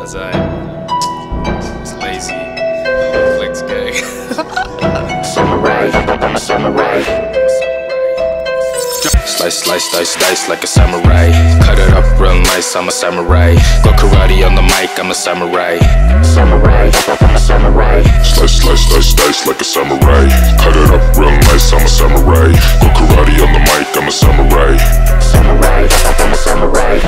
Outside. It's lazy. Flex gang. Samurai, I'm a samurai. Slice, slice, slice, slice like a samurai. Cut it up real nice, I'm a samurai. Go karate on the mic, I'm a samurai. Samurai, I'm a samurai. Slice, slice, slice, slice like a samurai. Cut it up real nice, I'm a samurai. Go karate on the mic, I'm a samurai. Samurai, I'm a samurai.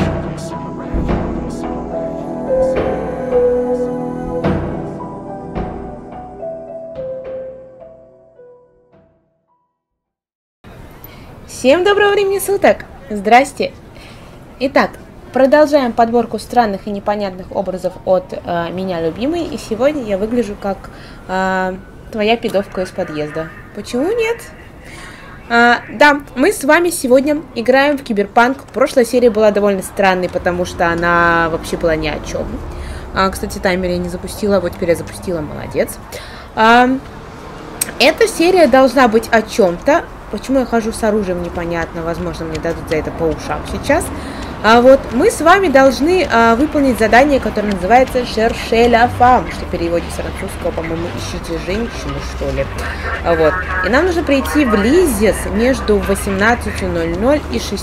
Всем доброго времени суток! Здрасте! Итак, продолжаем подборку странных и непонятных образов от меня любимой. И сегодня я выгляжу как твоя пидовка из подъезда. Почему нет? Да, мы с вами сегодня играем в Киберпанк. Прошлая серия была довольно странной, потому что она вообще была ни о чем. Кстати, таймер я не запустила, вот теперь я запустила, молодец. Эта серия должна быть о чем-то. Почему я хожу с оружием, непонятно. Возможно, мне дадут за это по ушам сейчас. Вот мы с вами должны выполнить задание, которое называется «Cherchez la femme», что в переводе с французского, по-моему, «Ищите женщину», что ли. Вот. И нам нужно прийти в Лизис между 18:00 и 6...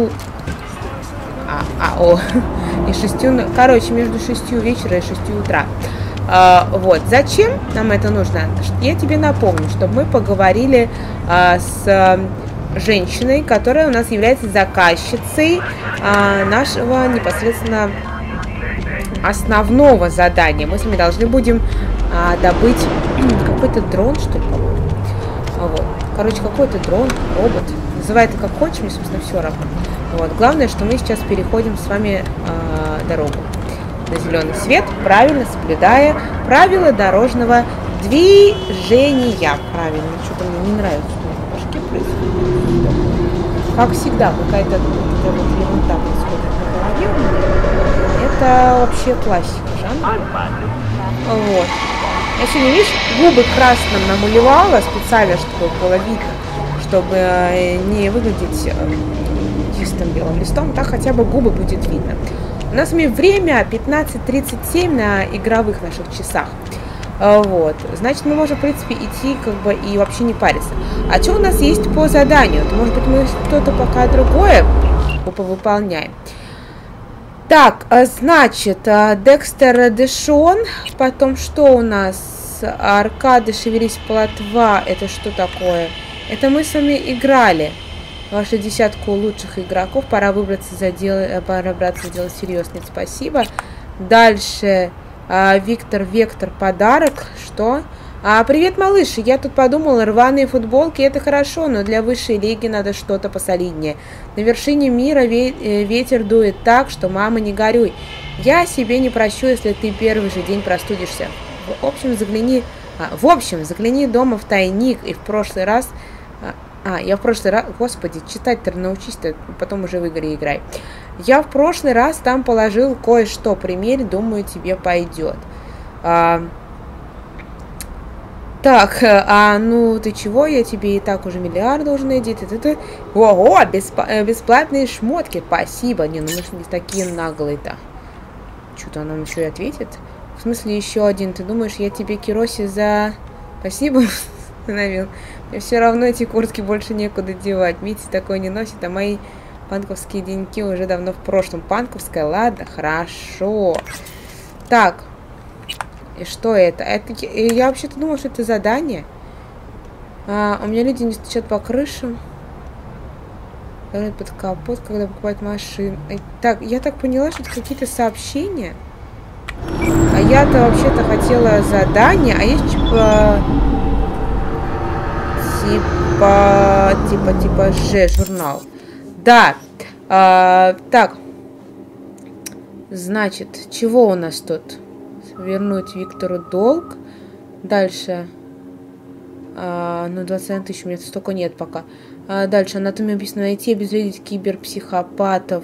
и 6... Короче, между 6 вечера и 6 утра. Вот. Зачем нам это нужно? Я тебе напомню, чтобы мы поговорили с женщиной, которая у нас является заказчицей нашего непосредственно основного задания. Мы с вами должны будем добыть какой-то дрон, что ли, по-моему. Вот. Короче, какой-то дрон, робот. Называй это как хочешь, мне, собственно, все равно. Вот. Главное, что мы сейчас переходим с вами дорогу на зеленый свет, правильно соблюдая правила дорожного движения. Правильно, что-то мне не нравится, что на башке происходит. Как всегда, какая-то вот ерунда происходит на голове. Это вообще классика жанра. Вот. Я сегодня, видишь, губы красным намалевала специально, чтобы было видно, чтобы не выглядеть чистым белым листом. Так хотя бы губы будет видно. У нас время 15:37 на игровых наших часах. Вот. Значит, мы можем, в принципе, идти как бы и вообще не париться. А что у нас есть по заданию? То, может быть, мы что-то пока другое повыполняем. Так, значит, Декстер Дэшон. Потом что у нас? Аркады Шевелись Плотва. Это что такое? Это мы с вами играли. Вашу десятку лучших игроков. Пора выбраться за дело, пора браться за дело серьезно. Спасибо. Дальше Виктор Вектор подарок. Что? Привет, малыши. Я тут подумала, рваные футболки это хорошо, но для высшей лиги надо что-то посолиднее. На вершине мира ветер дует так, что мама не горюй. Я себе не прощу, если ты первый же день простудишься. В общем, загляни дома в тайник и в прошлый раз... я в прошлый раз... Господи, читать-то научись-то, потом уже в игре играй. Я в прошлый раз там положил кое-что. Примерь, думаю, тебе пойдет. Так, ну ты чего? Я тебе и так уже миллиард должен найти. Ого, бесплатные шмотки. Спасибо. Не, ну мы же не такие наглые-то. Что-то он нам еще и ответит. В смысле, еще один. Ты думаешь, я тебе Кироси за... Спасибо. Установил. Мне все равно эти куртки больше некуда девать. Митя такой не носит, а мои панковские деньги уже давно в прошлом. Панковская, ладно, хорошо. Так. И что это? Я вообще-то думала, что это задание. У меня люди не стучат по крышам. Под капот, когда покупают машину. Так, я так поняла, что это какие-то сообщения. А я-то вообще-то хотела задание, а есть типа журнал. Да. Так. Значит, чего у нас тут? Вернуть Виктору долг. Дальше. Ну, 21 тысяч, у меня столько нет пока. Дальше. Анатомия убийства. Найти и обезвредить киберпсихопатов.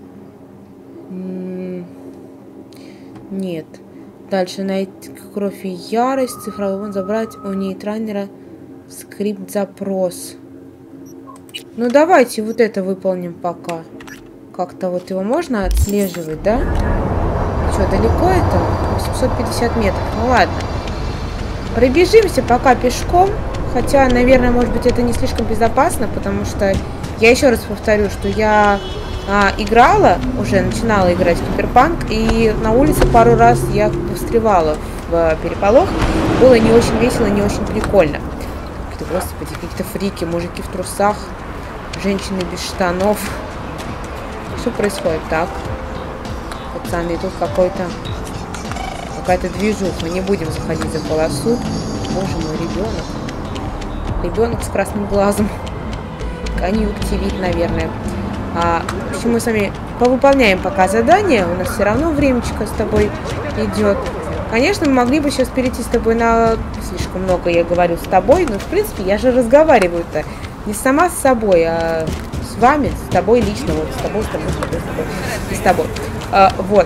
Нет. Дальше. Найти кровь и ярость. Цифровой вон забрать у нейтрайнера. Скрипт-запрос. Ну, давайте вот это выполним пока. Как-то вот его можно отслеживать, да? Что, далеко это? 850 метров. Ну ладно. Пробежимся пока пешком. Хотя, наверное, может быть, это не слишком безопасно, потому что я еще раз повторю, что я начинала играть в Киберпанк, и на улице пару раз я встревала в переполох. Было не очень весело, не очень прикольно. Господи, какие-то фрики, мужики в трусах, женщины без штанов. Что происходит? Так, пацаны, тут какая-то движуха. Не будем заходить за полосу. Боже мой, ребенок. Ребенок с красным глазом. Конъюнктивит, наверное. В общем, мы с вами повыполняем пока задание. У нас все равно времечко с тобой идет. Конечно, мы могли бы сейчас перейти с тобой на... Слишком много я говорю с тобой, но, в принципе, я же разговариваю-то не сама с собой, а с вами, с тобой лично. Вот, с тобой. И с тобой. Вот.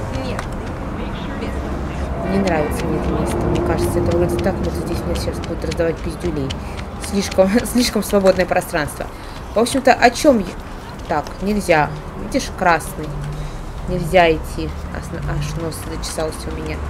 Не нравится мне это место. Мне кажется, это вроде так, вот здесь мне сейчас будут раздавать пиздюлей. Слишком свободное пространство. В общем-то, о чем я... Так, нельзя. Видишь, красный. Нельзя идти. Аж нос зачесался у меня.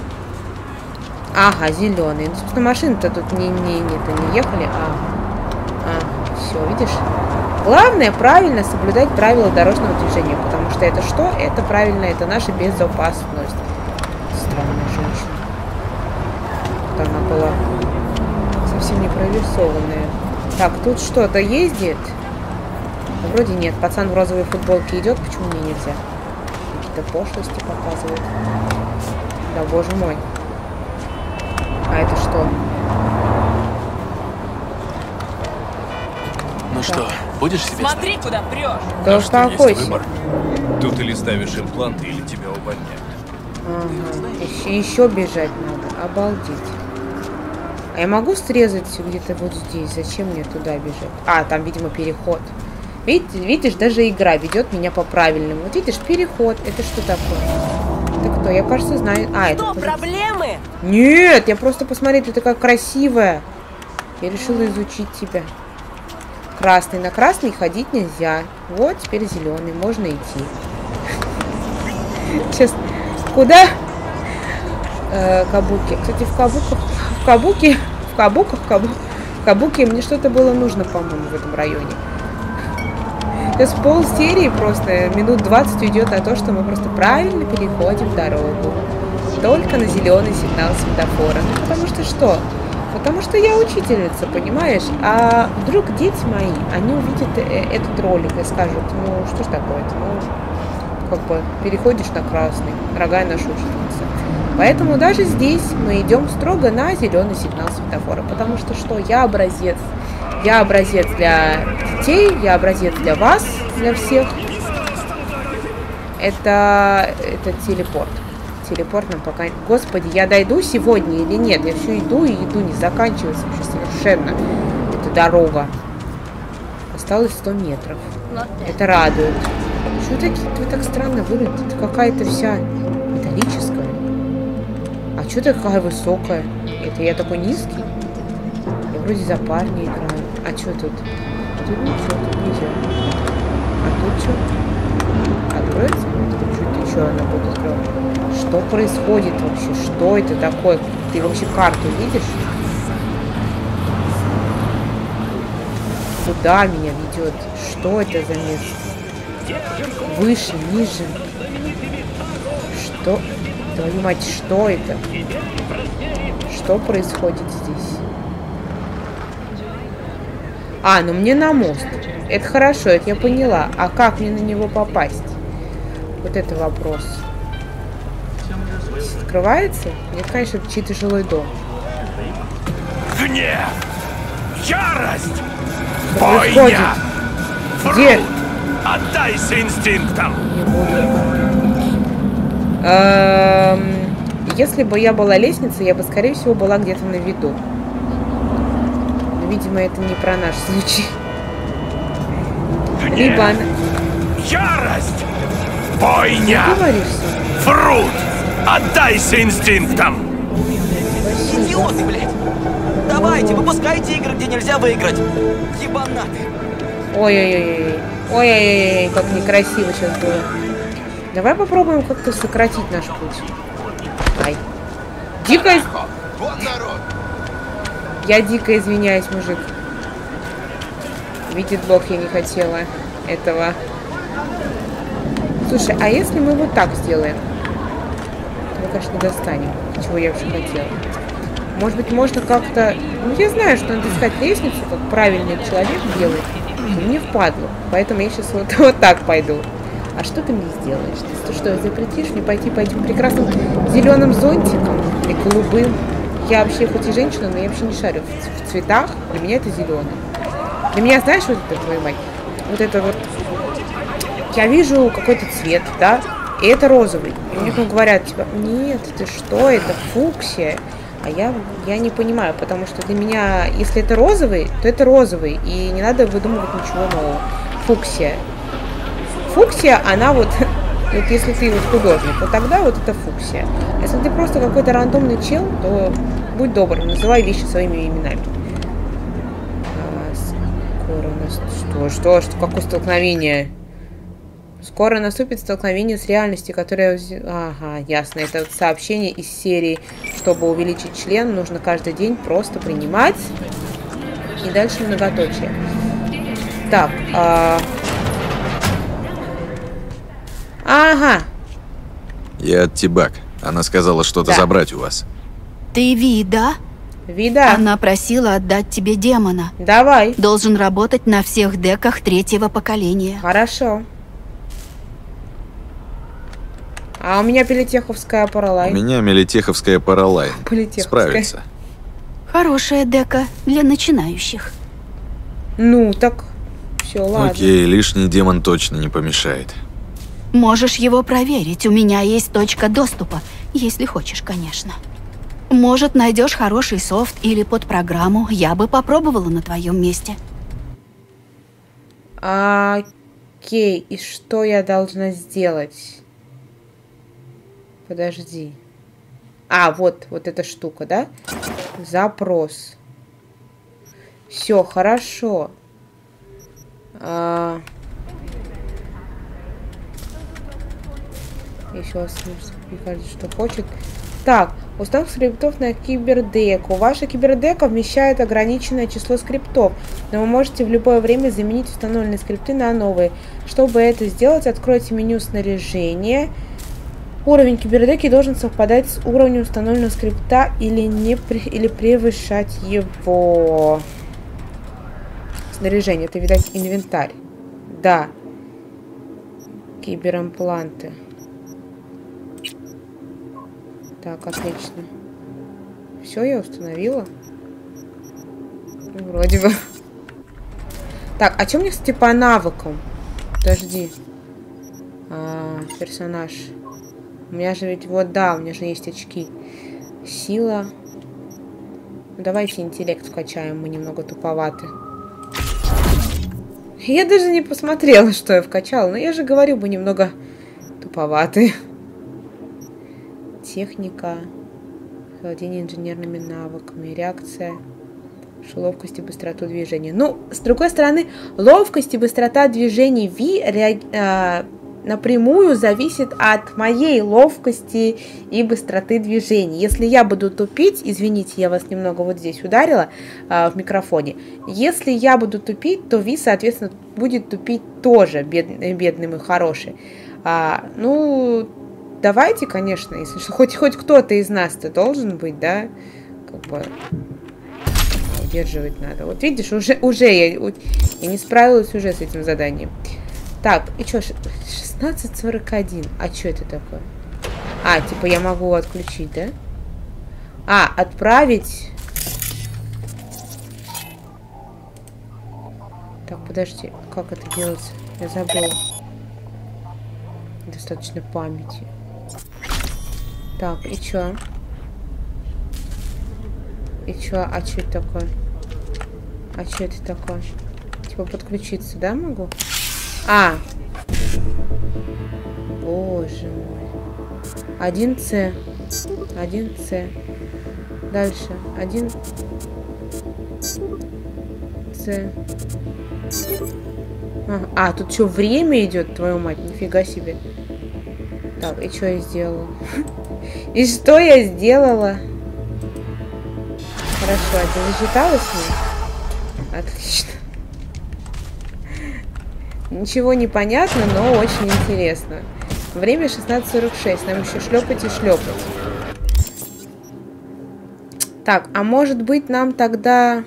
Ага, зеленый. Ну, собственно, машины-то тут не ехали. Все, видишь? Главное правильно соблюдать правила дорожного движения. Потому что это что? Это правильно, это наша безопасность. Странная женщина. Вот она была совсем не прорисованная. Так, тут что-то ездит? Вроде нет. Пацан в розовой футболке идет. Почему мне нельзя? Какие-то пошлости показывают. Да, боже мой. А это что? Ну что, будешь себе Смотри, куда прешь. Да успокойся. Тут или ставишь импланты, или тебя увольняют. Ага. Еще бежать надо. Обалдеть. А я могу срезать где-то вот здесь? Зачем мне туда бежать? Там, видимо, переход. Видишь, даже игра ведет меня по правильному. Вот видишь, переход. Это что такое? Это кто? Я, кажется, знаю. Что, проблемы? Нет, я просто посмотреть, ты такая красивая. Я решила изучить тебя. Красный. На красный ходить нельзя. Вот, теперь зеленый. Можно идти. Сейчас. Куда? Кабуки. Кстати, в Кабуке мне что-то было нужно, по-моему, в этом районе. Сейчас пол серии просто минут 20 уйдет на то, что мы просто правильно переходим дорогу. Только на зеленый сигнал светофора. Ну, потому что что? Потому что я учительница, понимаешь? А вдруг дети мои, они увидят этот ролик и скажут, ну, что ж такое-то? Ну, как бы переходишь на красный, дорогая наша учительница. Поэтому даже здесь мы идем строго на зеленый сигнал светофора. Потому что что? Я образец. Я образец для детей, я образец для вас, для всех. Это телепорт. Телепорт нам пока... Господи, я дойду сегодня или нет? Я все иду и иду, не заканчивается вообще совершенно. Это дорога. Осталось 100 метров. Это радует. Что вы так странно выглядите? Это какая-то вся металлическая. А что такая высокая? Это я такой низкий? Я вроде за парня играю. А что тут? Тут ничего, тут нельзя. А тут что? Откроется? Чуть еще она будет открывать. Что происходит вообще? Что это такое? Ты вообще карту видишь? Куда меня ведет? Что это за место? Выше, ниже. Что? Твою мать, что это? Что происходит здесь? Ну мне на мост. Это хорошо, это я поняла. А как мне на него попасть? Вот это вопрос. Открывается? Нет, конечно, это чей-то жилой дом. Гнев! Ярость! Что происходит? Где? Отдайся инстинктам! Если бы я была лестницей, я бы, скорее всего, была где-то на виду. Но, видимо, это не про наш случай. Гнев! Либо она... Ярость! Бойня! Ты говоришь со мной? Фрут! Отдайся инстинктам! Идиоты, блядь! Давайте, выпускайте игры, где нельзя выиграть! Ебанаты! Ой-ой-ой. Ой-ой-ой, как некрасиво сейчас было. Давай попробуем как-то сократить наш путь. Ай. Дико... Я дико извиняюсь, мужик. Видит Бог, я не хотела этого. Слушай, а если мы вот так сделаем? То мы, конечно, достанем. Чего я вообще хотела. Может быть, можно как-то... Ну, я знаю, что надо искать лестницу, как правильный человек делает. Но мне впадло. Поэтому я сейчас вот так пойду. А что ты мне сделаешь? Ты что, запретишь мне пойти по этим прекрасным зеленым зонтикам? Или голубым? Я вообще хоть и женщина, но я вообще не шарю в цветах. Для меня это зеленый. Для меня, знаешь, вот это, твою мать? Вот это вот... Я вижу какой-то цвет, да? И это розовый. И мне говорят, типа, нет, ты что, это фуксия. А я не понимаю, потому что для меня, если это розовый, то это розовый. И не надо выдумывать ничего нового. Фуксия. Фуксия, она вот... Вот если ты вот художник, то тогда вот это фуксия. А если ты просто какой-то рандомный чел, то будь добр, называй вещи своими именами. Скоро у нас... Что? Какое столкновение? Скоро наступит столкновение с реальностью, которое... Ага, ясно. Это вот сообщение из серии. Чтобы увеличить член, нужно каждый день просто принимать. И дальше многоточие. Так, Ага. Я от Тибак. Она сказала что-то забрать у вас. Ты Вида? Вида. Она просила отдать тебе демона. Давай. Должен работать на всех деках 3-го поколения. Хорошо. А у меня Политеховская Паралайн. У меня Мелитеховская Паралайн. Справится. Хорошая дека для начинающих. Ну, так... Все, ладно. Окей, лишний демон точно не помешает. Можешь его проверить. У меня есть точка доступа. Если хочешь, конечно. Может, найдешь хороший софт или под программу. Я бы попробовала на твоем месте. Окей, и что я должна сделать? Подожди. Вот эта штука, да? Запрос. Все, хорошо. Еще раз кажется, что хочет. Так, установка скриптов на кибердеку. Ваша кибердека вмещает ограниченное число скриптов, но вы можете в любое время заменить установленные скрипты на новые. Чтобы это сделать, откройте меню снаряжения. Уровень кибердеки должен совпадать с уровнем установленного скрипта или превышать его. Снаряжение, это, видать, инвентарь. Да. Киберимпланты. Так, отлично. Все, я установила. Вроде бы. Так, а что мне, кстати, по навыкам? Подожди. Персонаж. У меня же ведь, вот, да, у меня же есть очки. Сила. Ну, давайте интеллект вкачаем, мы немного туповаты. Я даже не посмотрела, что я вкачала, но я же говорю, мы немного туповаты. Техника. Владение инженерными навыками. Реакция. Ловкость и быстроту движения. Ну, с другой стороны, ловкость и быстрота движений напрямую зависит от моей ловкости и быстроты движений. Если я буду тупить, извините, я вас немного вот здесь ударила в микрофоне. Если я буду тупить, то Ви, соответственно, будет тупить тоже, бедный мой хороший. Ну, давайте, конечно, если что, хоть кто-то из нас-то должен быть, да, как бы удерживать надо. Вот видишь, уже я не справилась уже с этим заданием. Так, и что, 16:41. А что это такое? Типа я могу отключить, да? Отправить. Так, подожди, как это делается? Я забыла. Достаточно памяти. Так, и чё? И чё? А что это такое? А что это такое? Типа подключиться, да, могу? Боже мой. 1С. 1С. Дальше. 1С. Тут что, время идет, твою мать? Нифига себе. Так, и что я сделала? И что я сделала? Хорошо, это засчиталось мне? Отлично. Ничего не понятно, но очень интересно. Время 16:46. Нам еще шлепать и шлепать. Так, а может быть нам тогда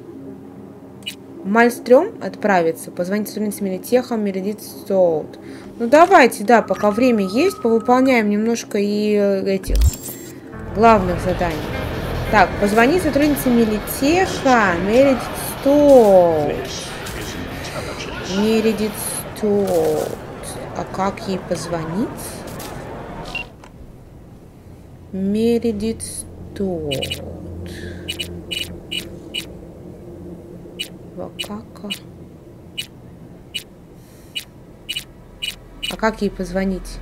в Мальстрём отправиться? Позвонить сотрудницам Мелитеха, Мередит Стоут. Ну давайте, да, пока время есть, повыполняем немножко и этих главных заданий. Так, позвонить сотрудницам Мелитеха, Мередит Стоут. Мередит Стоут. А как ей позвонить? Мередит Стоут. Вакака. А как ей позвонить?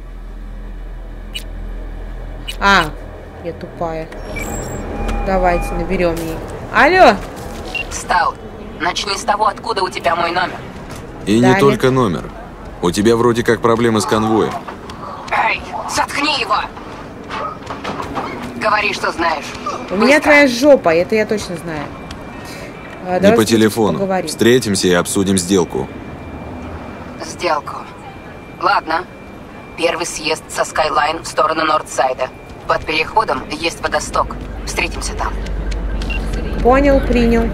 А, я тупая. Давайте наберем ей. Алло! Стаут, начни с того, откуда у тебя мой номер. И не только номер. У тебя вроде как проблемы с конвоем. Эй, заткни его! Говори, что знаешь. У меня твоя жопа, это я точно знаю. Не по телефону. Поговорим. Встретимся и обсудим сделку. Сделку. Ладно. Первый съезд со Skyline в сторону Нордсайда. Под переходом есть водосток. Встретимся там. Понял, принял.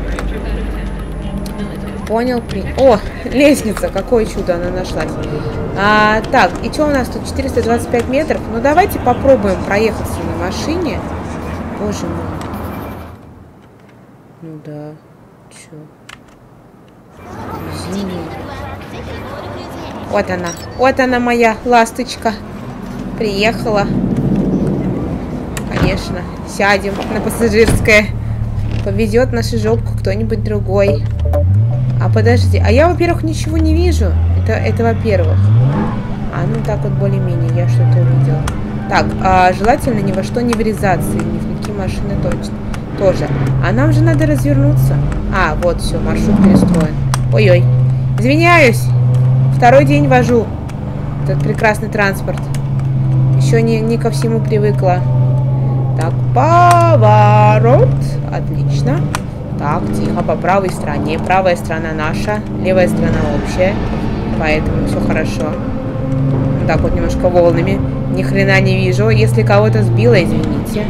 Понял, принял. О, лестница, какое чудо она нашлась. Так, и что у нас тут? 425 метров. Ну, давайте попробуем проехаться на машине. Боже мой. Ну да. Чё? Извини. Вот она. Вот она, моя ласточка. Приехала. Конечно. Сядем на пассажирское. Повезет нашу жопку кто-нибудь другой. А подожди. А я, во-первых, ничего не вижу. Это во-первых. Ну так вот более-менее. Я что-то увидела. Так, желательно ни во что не врезаться. Ни в какие машины точно. Тоже. А нам же надо развернуться. Вот, все, маршрут перестроен. Ой-ой. Извиняюсь. Второй день вожу этот прекрасный транспорт. Еще не ко всему привыкла. Так, поворот. Отлично. Так, тихо, по правой стороне. Правая сторона наша, левая сторона общая. Поэтому все хорошо. Так вот, немножко волнами. Ни хрена не вижу. Если кого-то сбила, извините.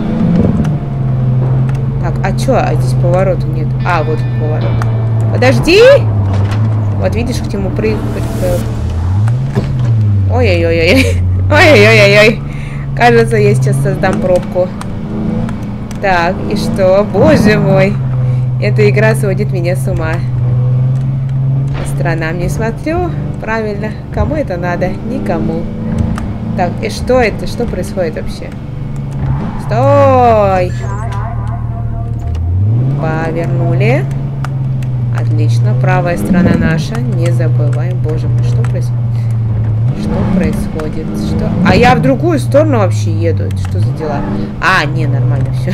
Так, а чё? А здесь поворота нет. Вот он поворот. Подожди! Вот видишь, к чему прыгать. Ой-ой-ой-ой. Ой-ой-ой-ой. Кажется, я сейчас создам пробку. Так, и что? Боже мой. Эта игра сводит меня с ума. По сторонам не смотрю. Правильно. Кому это надо? Никому. Так, и что это? Что происходит вообще? Стой! Повернули. Отлично. Правая сторона наша. Не забываем. Боже мой, что происходит? Что происходит? Что? А я в другую сторону вообще еду. Что за дела? Не, нормально все.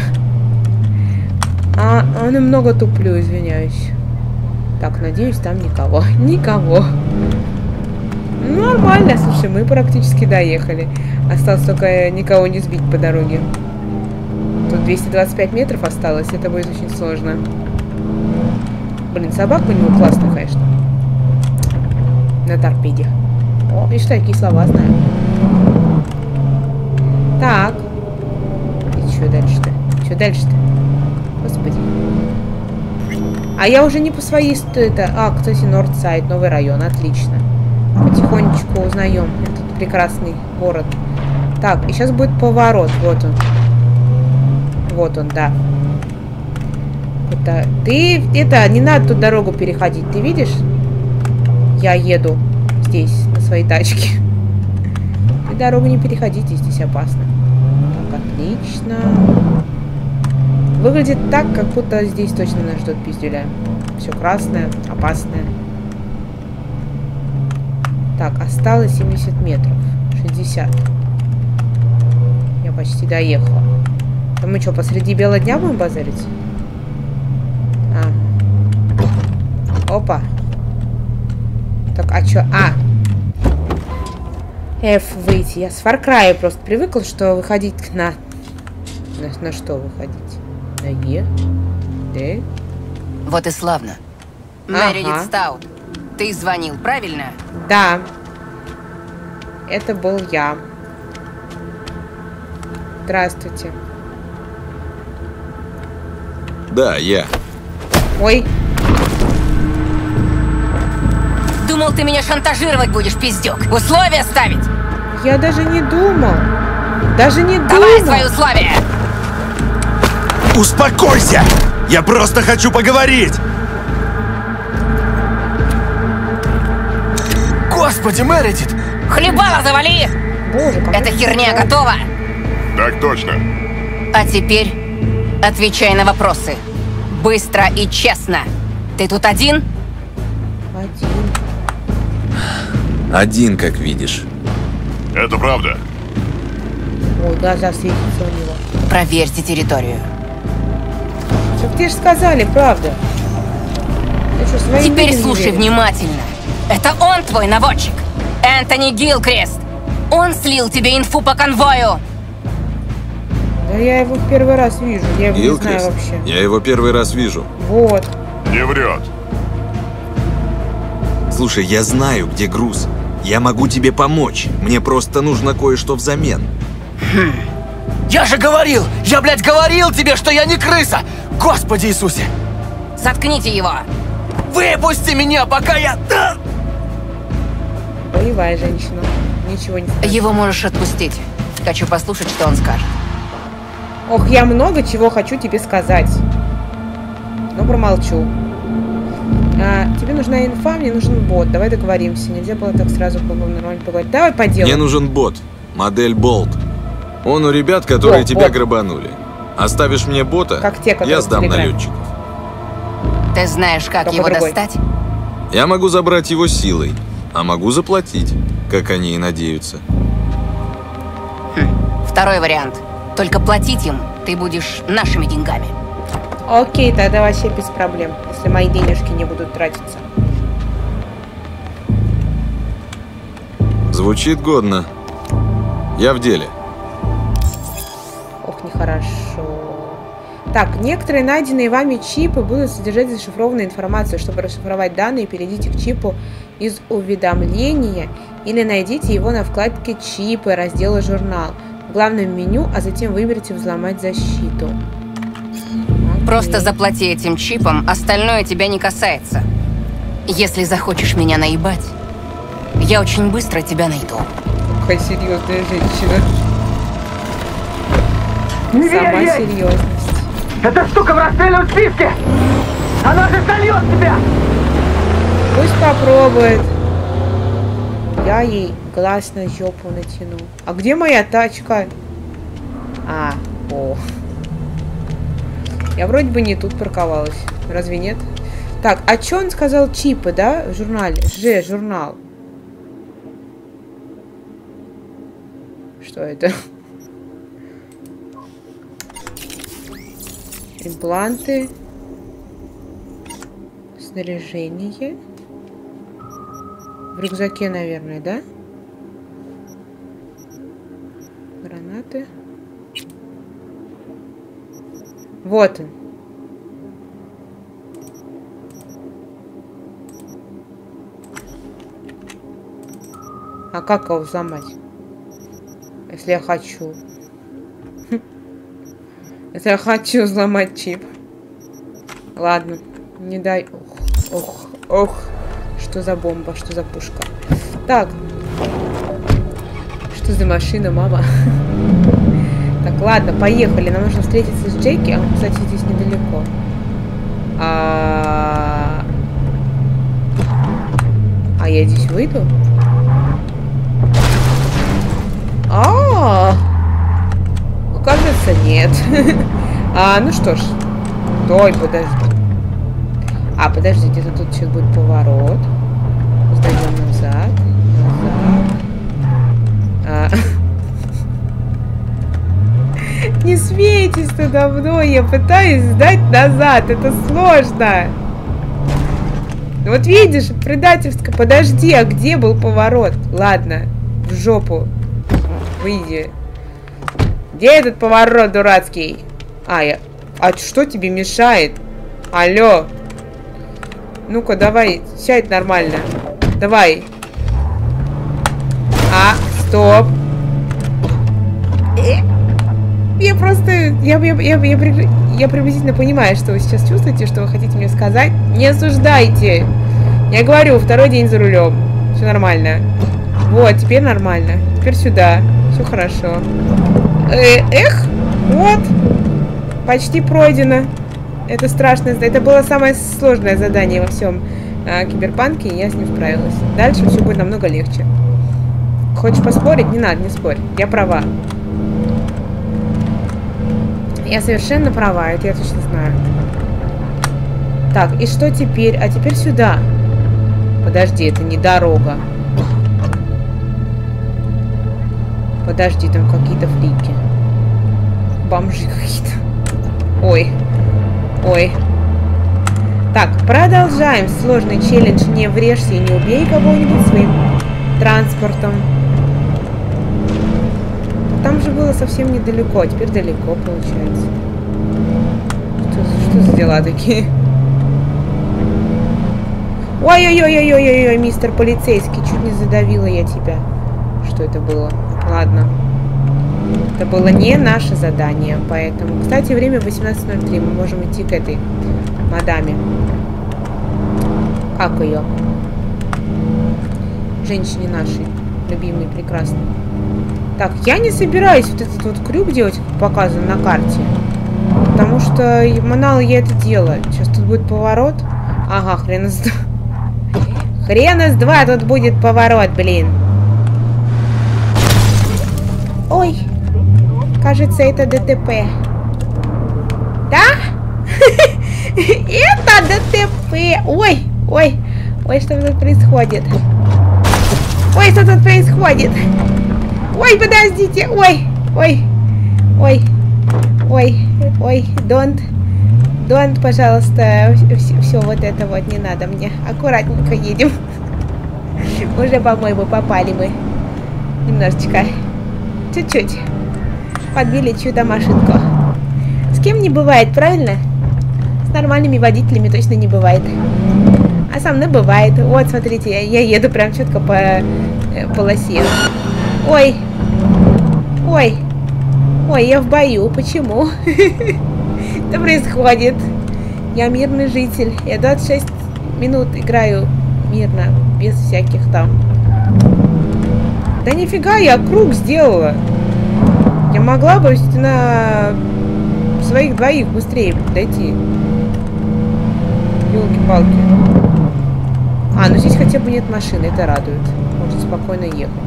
Немного туплю, извиняюсь. Так, надеюсь, там никого. Никого. Нормально, слушай, мы практически доехали. Осталось только никого не сбить по дороге. Тут 225 метров осталось, это будет очень сложно. Блин, собака у него классная, конечно. На торпеде. И что, какие слова знаю. Так. И что дальше-то? Что дальше-то? Господи. А я уже не по своей... кстати, Нордсайд, новый район, отлично. Потихонечку узнаем этот прекрасный город. Так, и сейчас будет поворот, вот он. Вот он, да. Ты, не надо тут дорогу переходить, ты видишь? Я еду здесь, на своей тачке. Ты дорогу не переходите, здесь опасно. Так, отлично. Выглядит так, как будто здесь точно нас ждет пиздюля. Все красное, опасное. Так, осталось 70 метров. 60. Я почти доехала. А мы что, посреди бела дня будем базарить? Опа. Так, а чё? F выйти. Я с Far Cry просто привыкла, что выходить на что выходить? На E? D? Вот и славно. Мередит Стаут, ты звонил, правильно? Да. Это был я. Здравствуйте. Да, я. Ой. Думал, ты меня шантажировать будешь, пиздюк. Условия ставить? Я даже не думал. Даже не думал. Давай свои условия. Успокойся! Я просто хочу поговорить! Господи, Мередит! Хлебало завали! Боже, эта херня готова? Так точно. А теперь отвечай на вопросы. Быстро и честно. Ты тут один? Один, как видишь. Это правда. Ой, глаза светятся у него. Проверьте территорию. Так тебе же сказали, правда. Что, теперь слушай внимательно. Это он твой наводчик. Энтони Гилкрест. Он слил тебе инфу по конвою. Да я его в первый раз вижу. Я его Гилкрест? не знаю вообще. Я его первый раз вижу. Вот. Не врет. Слушай, я знаю, где груз. Я могу тебе помочь. Мне просто нужно кое-что взамен. Я же говорил! Я, блядь, говорил тебе, что я не крыса! Господи Иисусе! Заткните его! Выпусти меня, пока я... Боевая женщина. Ничего не скажет. Его можешь отпустить. Хочу послушать, что он скажет. Ох, я много чего хочу тебе сказать. Но промолчу. Тебе нужна инфа, мне нужен бот. Давай договоримся. Нельзя было так сразу нормально поговорить. Давай по делу. Мне нужен бот. Модель Болт. Он у ребят, которые тебя грабанули. Оставишь мне бота, как те, я сдам налетчиков. Ты знаешь, как только его другой достать? Я могу забрать его силой, а могу заплатить, как они и надеются. Второй вариант. Только платить им ты будешь нашими деньгами. Окей, тогда вообще без проблем, если мои денежки не будут тратиться. Звучит годно. Я в деле. Ох, нехорошо. Так, некоторые найденные вами чипы будут содержать зашифрованную информацию. Чтобы расшифровать данные, перейдите к чипу из уведомления или найдите его на вкладке «Чипы» раздела «Журнал» в главном меню, а затем выберите «Взломать защиту». Просто заплати этим чипом, остальное тебя не касается. Если захочешь меня наебать, я очень быстро тебя найду. Какая серьезная женщина. Сама серьезность. Эта штука в расстрельном списке! Она же сольет тебя! Пусть попробует. Я ей глаз на жопу натяну. А где моя тачка? О. Я вроде бы не тут парковалась. Разве нет? Так, а что он сказал? Чипы, да? В журнале. Журнал. Что это? Импланты. Снаряжение. В рюкзаке, наверное, да? Гранаты. Вот он. А как его взломать? Если я хочу. Если я хочу взломать чип. Ладно. Не дай. Ох. Что за бомба? Что за пушка? Так. Что за машина, мама? Так, ладно, поехали. Нам нужно встретиться с Джеки. А он, кстати, здесь недалеко. А я здесь выйду? Ну, кажется, нет. Ну что ж. Стой, подожди. Подожди, где-то тут сейчас будет поворот. Сдаем назад. Не смейтесь надо мной, я пытаюсь сдать назад, это сложно. Вот видишь, предательская. Подожди, а где был поворот? Ладно, в жопу. Выйди. Где этот поворот дурацкий? А что тебе мешает? Алло. Ну-ка, давай, сядь нормально. Давай. Стоп. Я просто... Я приблизительно понимаю, что вы сейчас чувствуете, что вы хотите мне сказать. Не осуждайте. Я говорю, второй день за рулем. Все нормально. Вот, теперь нормально. Теперь сюда. Все хорошо. Вот. Почти пройдено. Это страшное. Это было самое сложное задание во всем Киберпанке, и я с ним справилась. Дальше все будет намного легче. Хочешь поспорить? Не надо, не спорь. Я права. Я совершенно права, это я точно знаю. Так, и что теперь? А теперь сюда. Подожди, это не дорога. Подожди, там какие-то фрики. Бомжи какие-то. Ой. Так, продолжаем. Сложный челлендж. Не врежься и не убей кого-нибудь своим транспортом. Там же было совсем недалеко, а теперь далеко получается. Что за дела такие? Ой-ой-ой-ой-ой-ой, мистер полицейский, чуть не задавила я тебя. Что это было? Ладно. Это было не наше задание, поэтому... Кстати, время 18:03, мы можем идти к этой мадаме. Как ее? Женщине нашей, любимой, прекрасной. Так, я не собираюсь вот этот вот крюк делать, как показано на карте. Потому что мало я это делаю. Сейчас тут будет поворот. Ага, хрена с два. Хрена с два тут будет поворот, блин. Ой. Кажется, это ДТП. Да? Это ДТП. Ой, что тут происходит? Ой, что тут происходит? Ой, подождите, ой, don't, пожалуйста, все вот это вот не надо мне, аккуратненько едем, уже, по-моему, попали мы, немножечко, чуть-чуть, подбили чью-то машинку, с кем не бывает, правильно? С нормальными водителями точно не бывает, а со мной бывает, вот, смотрите, я еду прям четко по полосе. Ой, я в бою. Почему? Что происходит? Я мирный житель. Я 26 минут играю мирно, без всяких там. Да нифига, я круг сделала. Я могла бы на своих двоих быстрее дойти. Ёлки-палки. Ну здесь хотя бы нет машины, это радует. Можно спокойно ехать.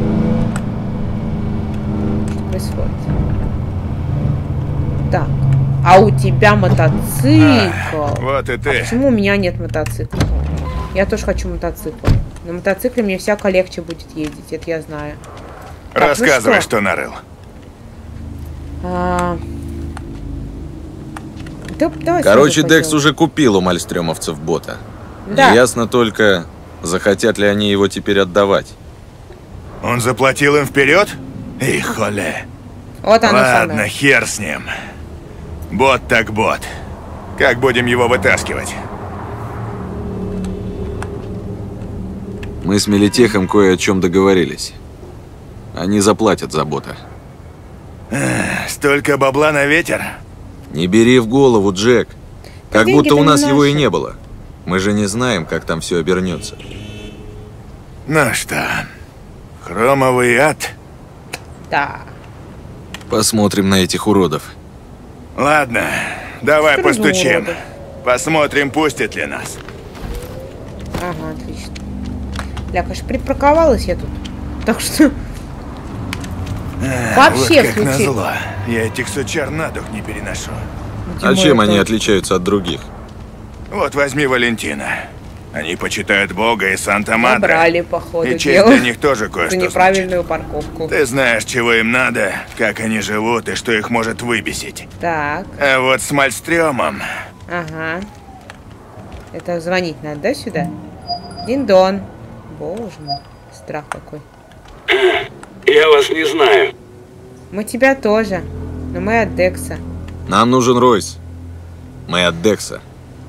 Что происходит? Так. А у тебя мотоцикл. Вот и ты. Почему у меня нет мотоцикла? Я тоже хочу мотоцикл. На мотоцикле мне всяко легче будет ездить, это я знаю. Так, рассказывай, ну что нарыл. Короче, Декс уже купил у мальстрёмовцев бота. Да. Неясно только, захотят ли они его теперь отдавать. Он заплатил им вперед? Ихоле. Вот оно Ладно, самое. хер с ним. Бот так бот. Как будем его вытаскивать? Мы с Мелитехом кое о чем договорились. Они заплатят за бота. Столько бабла на ветер? Не бери в голову, Джек. Как деньги-то будто у нас не его и наши. не было. Мы же не знаем, как там все обернется. Ну что, хромовый ад? Да. Посмотрим на этих уродов. Ладно, давай Что за постучим. уроды? Посмотрим, пустят ли нас. Ага, отлично. Бля, конечно, припарковалась я тут. Так что... Вообще, вот как случай. назло. Я этих сучар на дух не переношу. А чем они отличаются от других? Вот возьми Валентина. Они почитают Бога и Санта-Мадре. Набрали, походу, И честь дела. для них тоже За кое-что значит. неправильную парковку. Ты знаешь, чего им надо, как они живут и что их может выбесить. Так, А вот с Мальстрёмом... ага. Это звонить надо, да, сюда? Дин-дон. Боже мой, страх какой. Я вас не знаю. Мы тебя тоже, но мы от Декса. Нам нужен Ройс. Мы от Декса.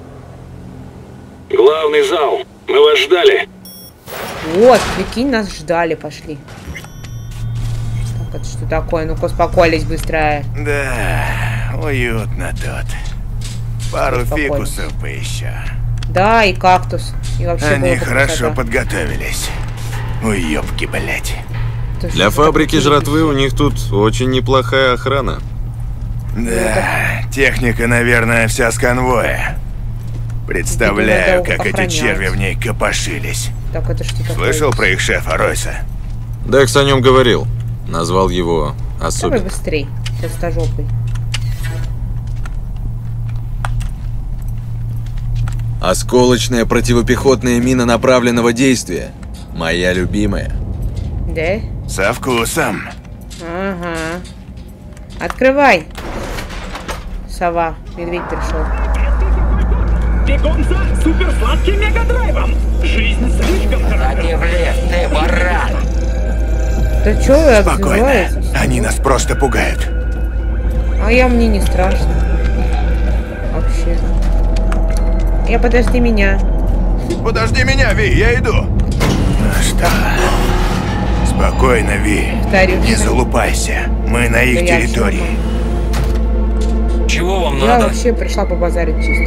Главный зал. Мы вас ждали. Вот, прикинь, нас ждали, пошли. Так, это что такое? Ну-ка, успокоились быстро. Да, уютно тут. Пару фикусов поищу. Да, и кактус. И вообще они хорошо подготовились. Уёбки, блять. Для фабрики жратвы у них тут очень неплохая охрана. Да, техника, наверное, вся с конвоя. Представляю, как эти черви в ней копошились. Так, это что такое? Слышал про их шефа Ройса? Декс о нем говорил. Назвал его особенно. Давай быстрей, толстожопый. Осколочная противопехотная мина направленного действия. Моя любимая. Да? Со вкусом. Ага. Открывай. Сова, медведь пришел. Бегом за суперсладким мегадрайвом. Жизнь слишком хороша. Не влез, ты баран. Да чё вы спокойно. Они нас просто пугают. А мне не страшно. Вообще. Подожди меня. Подожди меня, Ви, я иду. Ну что? Спокойно, Ви. Не залупайся. Мы на их территории. Чего вам надо? Я вообще пришла побазарить чисто.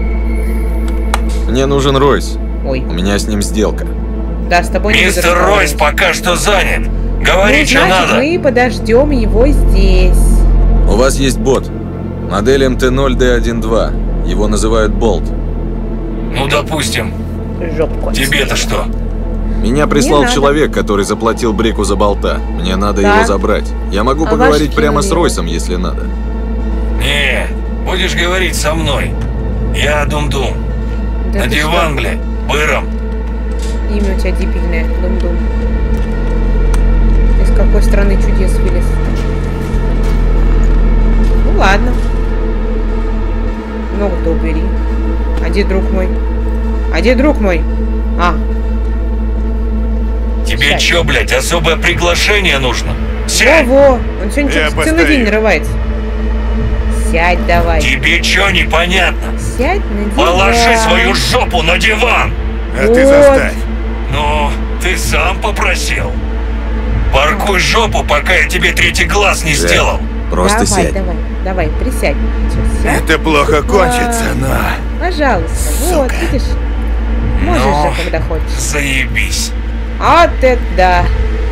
Мне нужен Ройс. Ой. У меня с ним сделка. Да, с тобой не Мистер Ройс пока что занят. Говори, что надо. Мы подождем его здесь. У вас есть бот. Модель МТ-0D12. Его называют Болт. Ну, допустим. Тебе-то что? Меня прислал человек, который заплатил Брику за болта. Мне надо его забрать. Я могу поговорить прямо с Ройсом, если надо. Не, будешь говорить со мной. Я Дум-Дум. Да на диван, бля, быром. Имя у тебя дебильное, Дум-Дум. Из какой страны чудес вылез? Ну ладно. Ногу-то убери. А где друг мой? А где друг мой? Тебе чё, блядь, особое приглашение нужно? Сядь! Во-во! Он сегодня целый день нарывается. Сядь давай. Тебе чё непонятно? Сядь на диван. Положи свою жопу на диван! А ты заставь. Ну, ты сам попросил. Паркуй жопу, пока я тебе третий глаз не сделал. Просто давай, сядь. Давай, присядь. Сядь. Это плохо кончится, но... Пожалуйста, сука. Вот, видишь? Можешь же, когда хочешь. Заебись. Вот это да.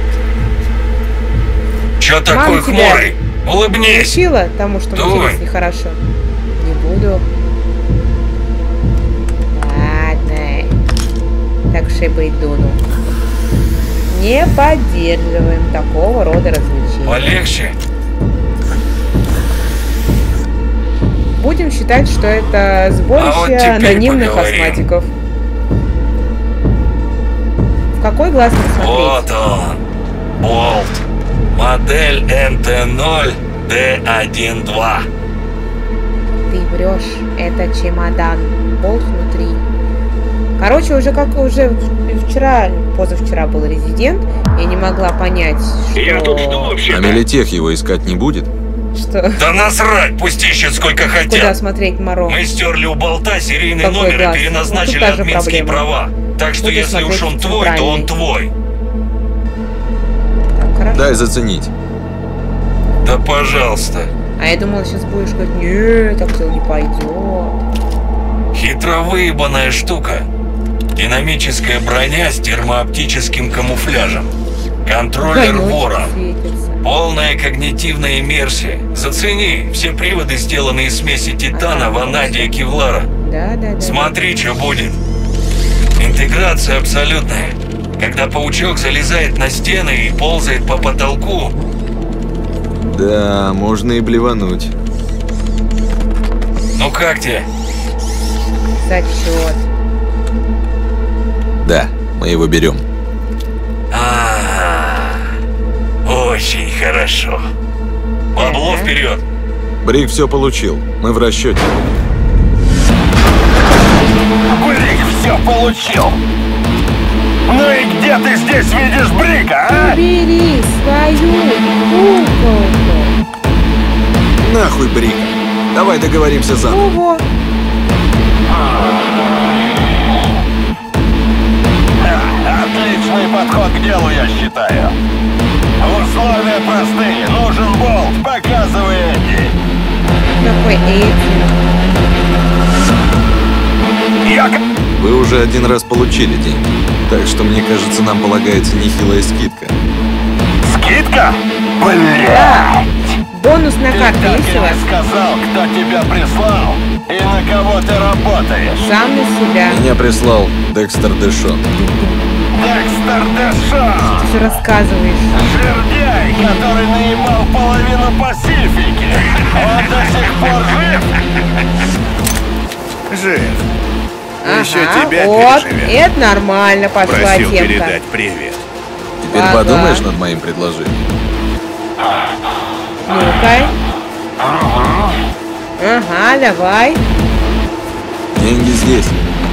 Чё такой хмурый? Улыбнись. Учила тому, что матерись нехорошо. Не буду. Ладно. Так уж и быть, дуну. Не поддерживаем такого рода развлечений. Полегче. Будем считать, что это сборище анонимных астматиков. В какой глаз не смотреть? Вот он. Болт. Модель МТ-0D12. Ты врешь. Это чемодан. Болт внутри. Короче, уже вчера, позавчера был резидент. Я не могла понять, что... Я тут жду вообще-то. А Мелитех его искать не будет? Что? Да насрать, пусть ищут сколько хотят. Куда смотреть, Моро? Мы стерли у болта серийный номер и переназначили админские права. Так что если уж он твой, то он твой. Так, дай заценить. Да пожалуйста. А я думала, сейчас будешь говорить, нет, так дело не пойдет. Хитро выебанная штука. Динамическая броня с термооптическим камуфляжем. Контроллер вора. Полная когнитивная иммерсия. Зацени, все приводы сделаны из смеси титана, ванадия, кевлара. Да. Смотри, что будет. Интеграция абсолютная. Когда паучок залезает на стены и ползает по потолку. Да, можно и блевануть. Ну как тебе? Зачет. Да, мы его берем. Очень хорошо. Бабло вперед. Брик все получил. Мы в расчете. Брик все получил. Ну и где ты здесь видишь Брика, а? Убери свою куколку. Нахуй, Брик. Давай договоримся заново. Ого. Отличный подход к делу, я считаю. Условия простые. Нужен болт. Показывай Эдди. Какой Эдди? Вы уже один раз получили деньги. Так что, мне кажется, нам полагается нехилая скидка. Скидка? Блядь! Да. Бонус на карту есть у вас? Сказал, кто тебя прислал и на кого ты работаешь. Сам на себя. Меня прислал Декстер Дэшон. Декстер Дэшон! Ты все рассказываешь. Жердяй, который наебал половину Пасифики. Он до сих пор жив? Жив. Еще тебя вот, переживет. это нормально, пошла Просил темка. передать привет. Теперь подумаешь над моим предложением? Ну-ка. Ага, давай. Деньги здесь.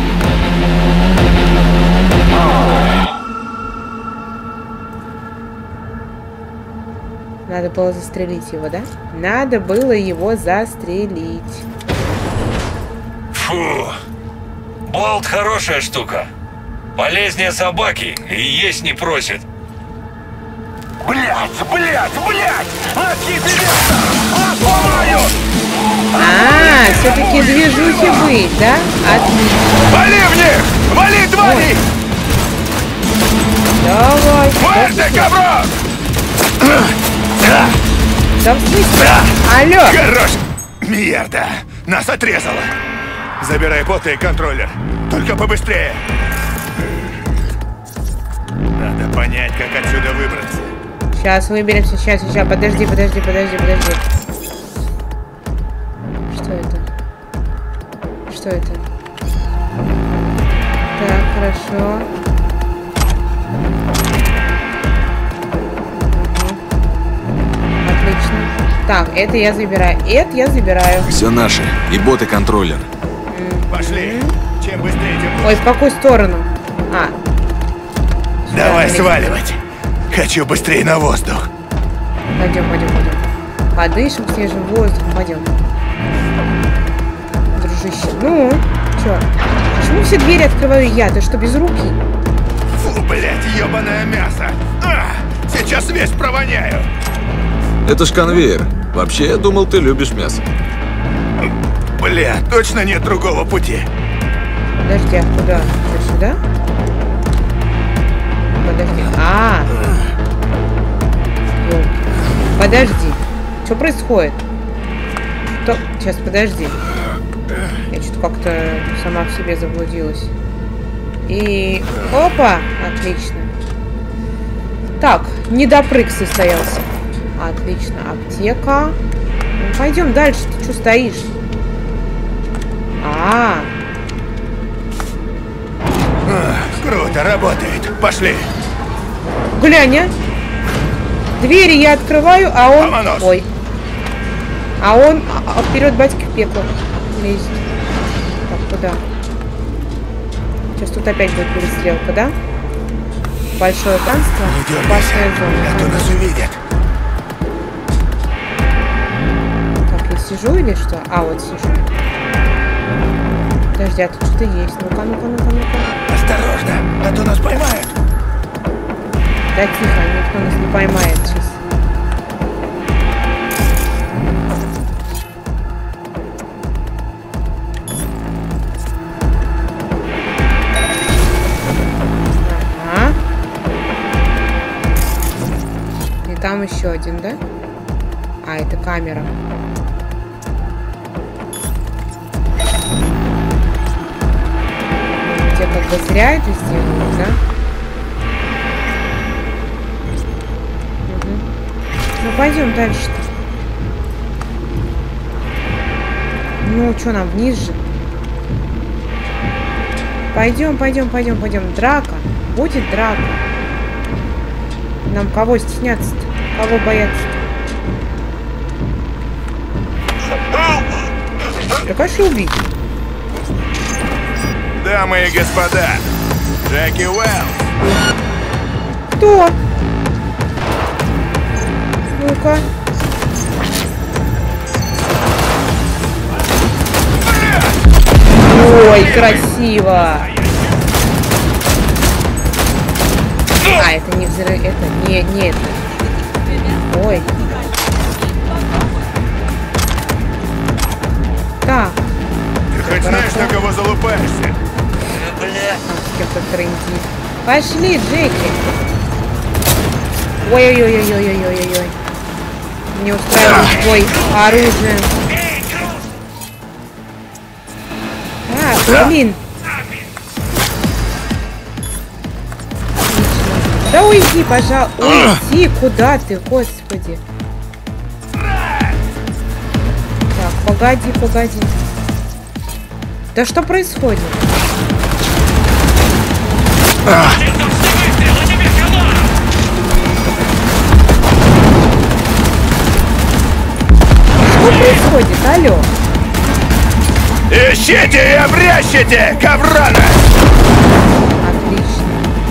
Надо было застрелить его, да? Надо было его застрелить. Фу. Болт хорошая штука. Полезнее собаки и есть не просит. Блять! Начни двигаться! Отломаю! Все-таки движухи быть, да? Отлично. Вали в них! Вали, твари! Давай. Морды, ковров! Да в смысле? Алло! Хорош! Мерда! Нас отрезало! Забирай бота и контроллер. Только побыстрее. Надо понять, как отсюда выбраться. Сейчас выберемся, сейчас. Подожди. Что это? Так, хорошо. Отлично. Так, это я забираю. Все наши. И бот, и контроллер. Пошли. Чем быстрее, тем лучше. Ой, в какую сторону? Давай сваливать. Хочу быстрее на воздух. Пойдем. Подышим свежим воздухом, пойдем. Дружище. Ну, чё? Почему все двери открываю я? Ты что, без руки? Фу, блядь, ёбаное мясо. Сейчас весь провоняю. Это ж конвейер. Вообще, я думал, ты любишь мясо. Бля, точно нет другого пути. Подожди, а куда? Что, сюда? Подожди. Ёлки. Подожди. Что происходит? Что? Сейчас, подожди. Я что-то как-то сама в себе заблудилась. И... Опа! Отлично. Так, недопрыг состоялся. Отлично. Аптека. Ну, пойдем дальше. Ты что стоишь? Круто, работает. Пошли. Глянь, а? Двери я открываю, а он... Помонос. Ой. А он вперед батьки в пекло лезет. Так, куда? Сейчас тут опять будет перестрелка, да? Большое танство. Опасная зона. А то нас увидят. Так, я сижу или что? Вот сижу. Подожди, а тут что-то есть. Ну-ка. Осторожно, а то нас поймают. Да тихо, никто нас не поймает сейчас. И там еще один, да? Это камера. Те как бы зря это сделали, да? Ну пойдем дальше-то. Ну что нам вниз же? Пойдем. Драка. Будет драка. Нам кого стесняться-то? Кого бояться-то? Да, конечно, убить. Дамы и господа, Джеки Уэллс, Кто? Ну-ка. Ой, красиво. А, это не взрыв, это не это. Ой. Так. Ты хоть знаешь, на кого залупаешься? С кем-то трындит. Пошли, Джеки. Ой-ой-ой-ой-ой-ой-ой-ой. Не устраивает бой оружием. А, блин. Да уйди, пожалуйста. Уйди, куда ты, господи. Так, погоди, погоди. Да что происходит? Что происходит? Алло. Ищите и обрящите, коврана! Отлично.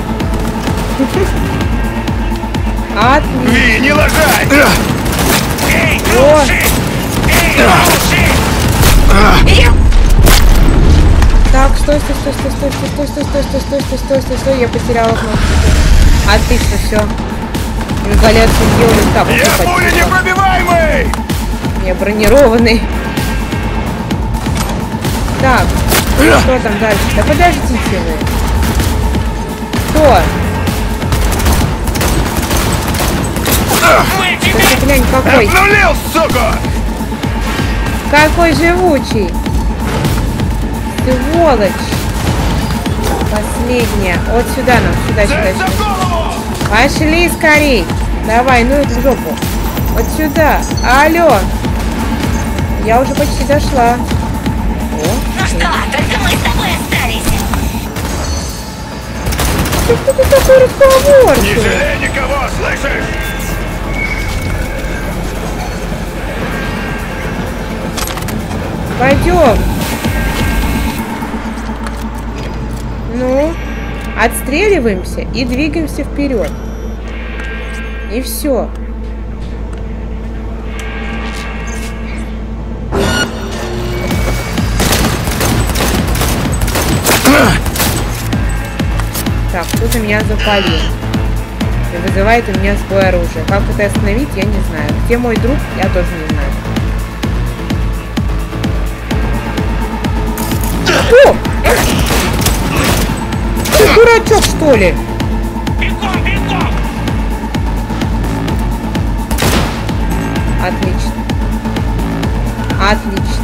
Отлично. Ви, не ложай! Эй, О. глуши! Эй, глуши! Так, стой, стой, стой, стой, стой, стой, стой, стой, стой, стой, стой, стой, стой, стой, я потеряла кнопку. Отлично, все. Ингаляцию делали. Так, я пуля непробиваемый! Я бронированный. Так, что там дальше? Да подождите вы. Кто? Ты глянь, какой. Обнулил, сука! Какой живучий. Сволочь. Последняя. Вот сюда нам, сюда. Пошли скорей. Давай, ну это в жопу. Вот сюда. Алло. Я уже почти дошла. О, ну что, только мы с тобой остались. Что ты такой разговор? Не жалей никого, слышишь? Пойдем. Ну, отстреливаемся и двигаемся вперед. И все. Так, кто-то меня запалил. И вызывает у меня сбой оружия. Как это остановить, я не знаю. Где мой друг, я тоже не знаю. О! Ты дурачок, что ли? Бегом, бегом! Отлично. Отлично.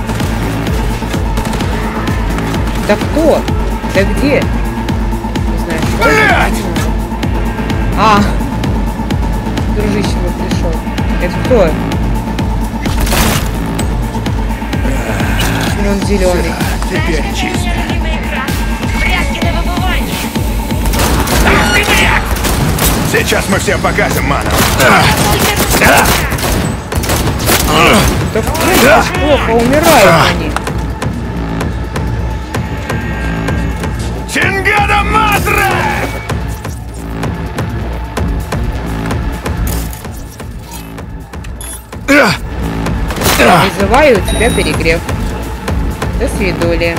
Да кто? Да где? Не знаю, что. Блядь! А! Дружище вот пришел. Это кто? Он зеленый. Теперь чисто. Прятки на выбывание. Ах ты, блядь! Сейчас мы всем покажем, мана. Так плохо, умирают они. Чингада Мадра! Вызываю у тебя перегрев. До свидули.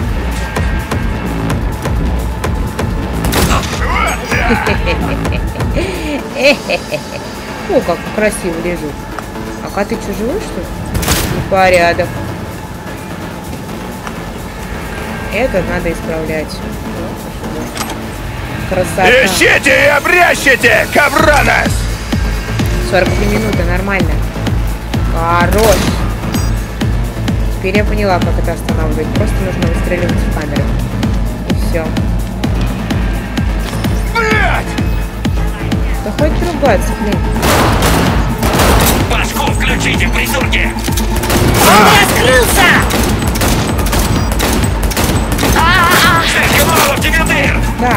О, как красиво лежу. А ты что, живой, что ли? Непорядок. Это надо исправлять. Красота. Ищите и обрящите, ковранос! 43 минуты, нормально. Хорош. Теперь я поняла, как это останавливать. Просто нужно выстреливать в камеру. И все. Блять! Да хоть ругаться, блин. Башку включите, придурки! Он раскрылся! Мало тебе дыр! Так.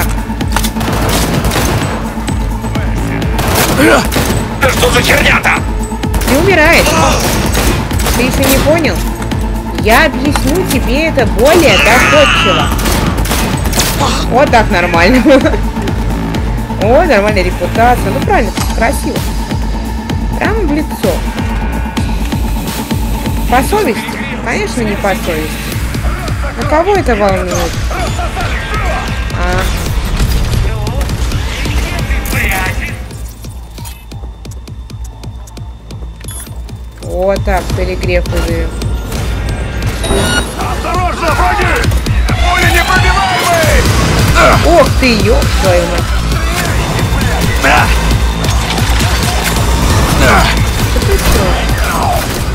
Да что за херня-то? Не умираешь. Ты еще не понял? Я объясню тебе это более доходчиво. Вот так нормально. О, нормальная репутация. Ну правильно, красиво. Прямо в лицо. По совести? Конечно, не по совести. Ну кого это волнует? Вот так, перегрев уже. Осторожно, враги! Пули непробиваемые! Ох ты, ёб твою мать. Что ты строишь?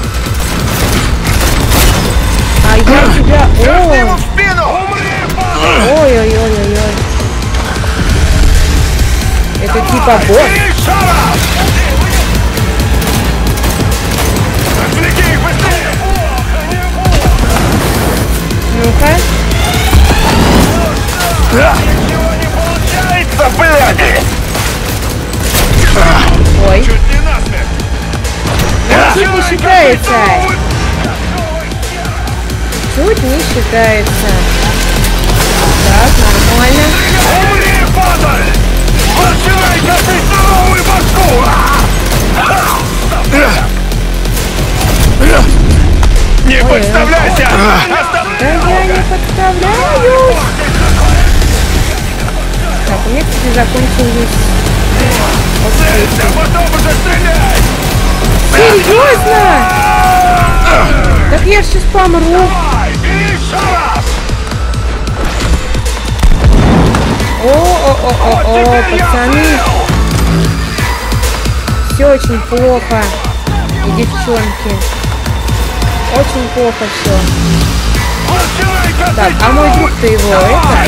А я тебя... Ой-ой-ой-ой-ой. Это типа босс. Ну-ка. Ничего не получается, бляди! Ой. Чуть не насмерть! Чуть не считается. Чуть не считается. Так, нормально. Умри, падаль! Начинай-ка ты здоровую башку! Не подставляйся! Да я не подставляюсь! Так, у меня, кстати, закончились... Целься, потом уже стреляй! Серьезно? Так я ж сейчас помру. Еще раз! О, пацаны. Все очень плохо. И девчонки. Очень плохо все. Так, а мой друг-то его это...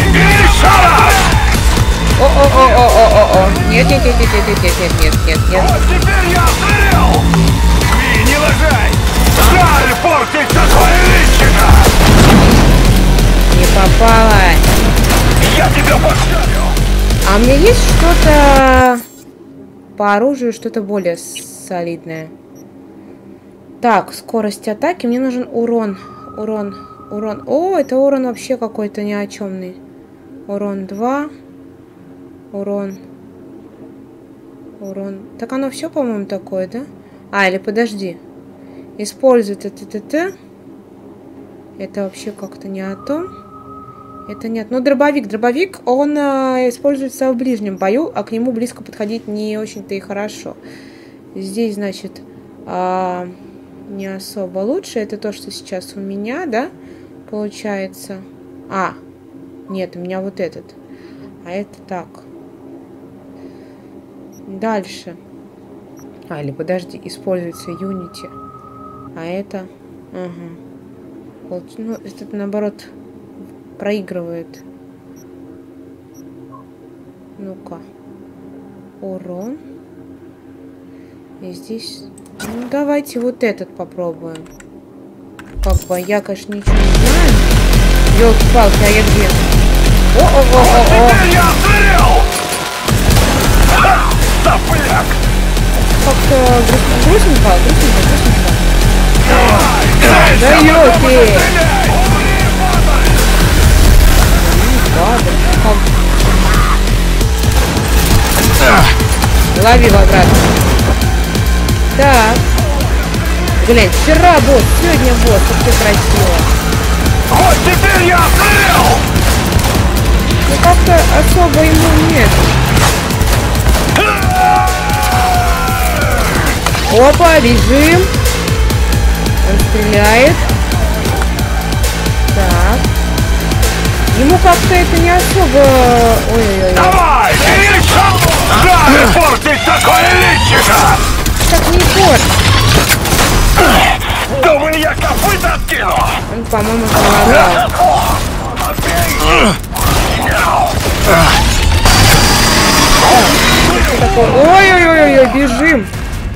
О. Нет. Вот теперь я отстрел! Ви, не ложай! Жаль портить такое личико! Не попала. Я тебя подставлю! А у меня есть что-то по оружию, что-то более солидное. Так, скорость атаки. Мне нужен урон. Урон. О, это урон вообще какой-то ни о чемный. Урон 2. Урон. Так оно все, по-моему, такое, да? А, или подожди. Использует это. Это вообще как-то не о том. Это нет. Ну, дробовик, он используется в ближнем бою, а к нему близко подходить не очень-то и хорошо. Здесь, значит, не особо лучше. Это то, что сейчас у меня, да, получается. Нет, у меня вот этот. А это так. Дальше. Или подожди, используется Unity. А это... Ну, это наоборот проигрывает. Ну-ка. Урон. И здесь... Ну, давайте вот этот попробуем. Как бы, я, конечно, ничего не знаю. Ёлки-палки, а я где? О-о-о-о-о! Как-то грустненько. Да ёлки! Лови в обратно. Так. Глянь, вчера босс, сегодня босс. Как все красиво. Вот теперь я отстрел! Ну как-то особо ему нет. Опа, бежим. Он стреляет. Так. Ему как-то это не особо... Ой-ой-ой. Давай, жаль портить такое личико! Так не порть. Думали, я копыта откину? Он, по-моему, помогал. Ой-ой-ой, бежим.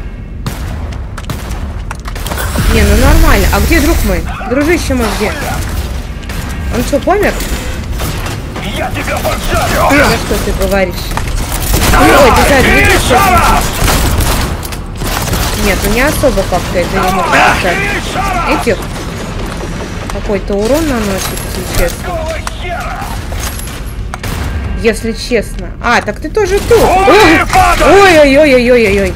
Не, ну нормально. А где друг мой? Дружище мой где? Он что, помер? Я тебя поджарю! Да что ты говоришь? Ой, ты за двигайся. Нет, ну не особо как-то это не может сказать. Этих какой-то урон наносит, если честно. Если честно. А, так ты тоже тут. Ой-ой-ой-ой-ой-ой.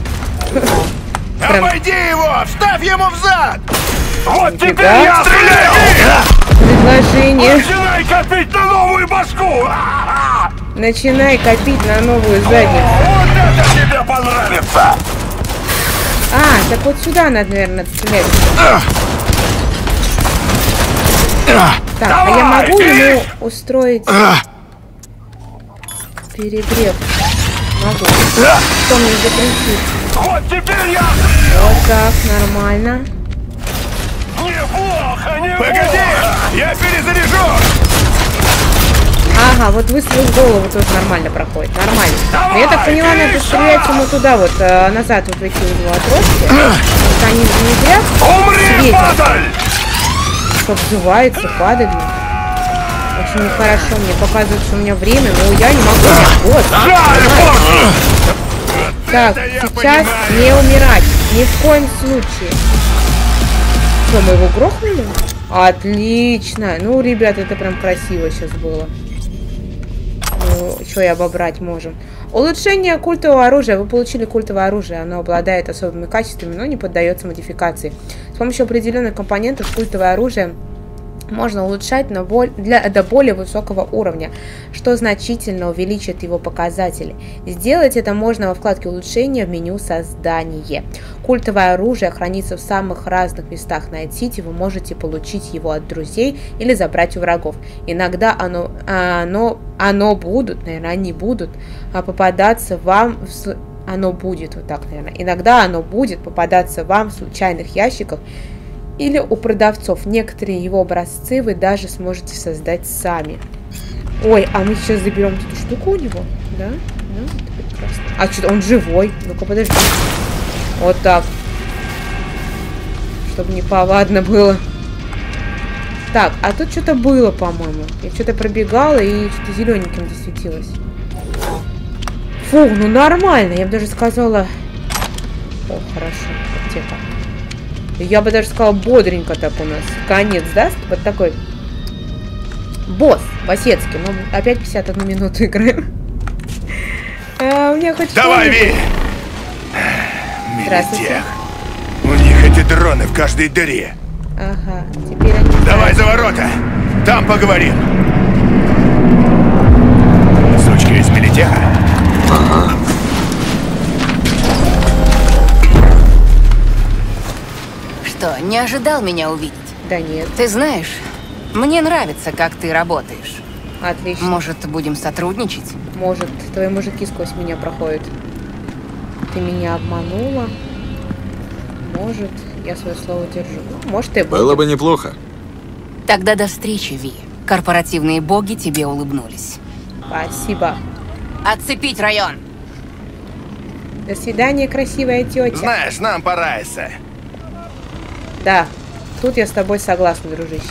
Обойди его! Вставь ему в зад! Вот теперь я стреляю! Предложение. Начинай копить на новую башку! Начинай копить на новую задницу. Вот это тебе понравится! А, так вот сюда надо, наверное, стрелять. Так, а я могу ему устроить перегрев? Могу. Что мне закрутить? Вот теперь я... Вот так, нормально. Неплохо, неплохо! Погоди! Я перезаряжу! Ага, вот выстрел в голову тоже нормально проходит. Нормально. Но я так поняла, надо стрелять ему туда вот, назад вот эти у него отростки. Потому что они внедрят, светят. Что взрывается, падает. Очень нехорошо. Мне показывают, что у меня время, но я не могу. Вот. Так, сейчас не умирать. Ни в коем случае. Что, мы его грохнули? Отлично. Ну, ребят, это прям красиво сейчас было. Ну, что и обобрать можем. Улучшение культового оружия. Вы получили культовое оружие. Оно обладает особыми качествами, но не поддается модификации. С помощью определенных компонентов культовое оружие можно улучшать до более высокого уровня, что значительно увеличит его показатели. Сделать это можно во вкладке улучшения в меню создание. Культовое оружие хранится в самых разных местах. Найти вы можете получить его от друзей или забрать у врагов. Иногда оно будут, наверное, они будут попадаться вам оно будет вот так, наверное. Иногда оно будет попадаться вам в случайных ящиках или у продавцов. Некоторые его образцы вы даже сможете создать сами. Ой, а мы сейчас заберем эту штуку у него, да? Ну, это прекрасно. А что-то он живой. Ну-ка, подожди. Вот так. Чтобы не повадно было. Так, а тут что-то было, по-моему. Я что-то пробегала и что-то зелененьким засветилось. Фу, ну нормально. Я бы даже сказала... О, хорошо. Аптека. Я бы даже сказала, бодренько так у нас. Конец, да? Вот такой. Босс, Басецкий. Мы опять 51 минуту играем. У меня хоть давай, Ви! Здравствуйте. У них эти дроны в каждой дыре. Ага, теперь они... Давай за ворота. Там поговорим. Сучка из Мелитеха? Ага. Что, не ожидал меня увидеть? Да нет. Ты знаешь, мне нравится, как ты работаешь. Отлично. Может, будем сотрудничать? Может, твои мужики сквозь меня проходят. Ты меня обманула. Может, я свое слово держу. Ну, может, и было бы неплохо. Тогда до встречи, Ви. Корпоративные боги тебе улыбнулись. Спасибо. Отцепить район. До свидания, красивая тетя. Знаешь, нам пора, Эссе. Да, тут я с тобой согласна, дружище.